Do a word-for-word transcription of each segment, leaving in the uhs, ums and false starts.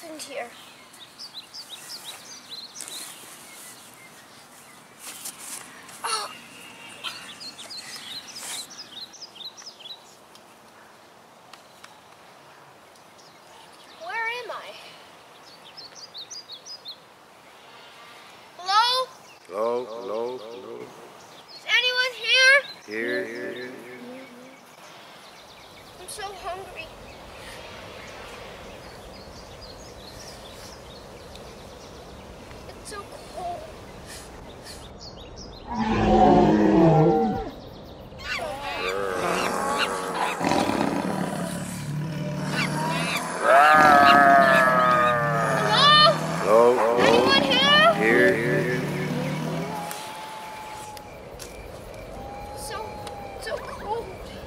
happened here? Oh. Where am I? Hello? Hello, hello, hello. Is anyone here? Here, here, here. I'm so hungry. It's so cold. Hello? Hello, Anyone here? here, here, here. So, so cold.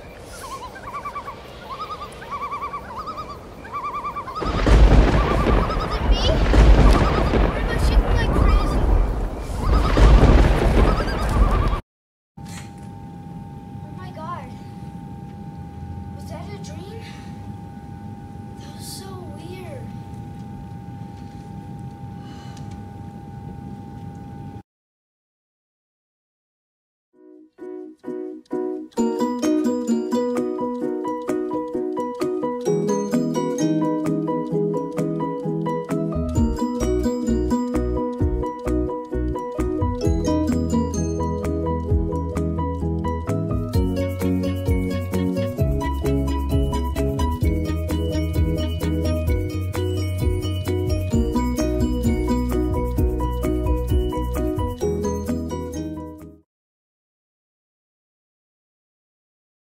Is it me? Or am I shaking like crazy? Oh my god. Was that a dream? That was so weird.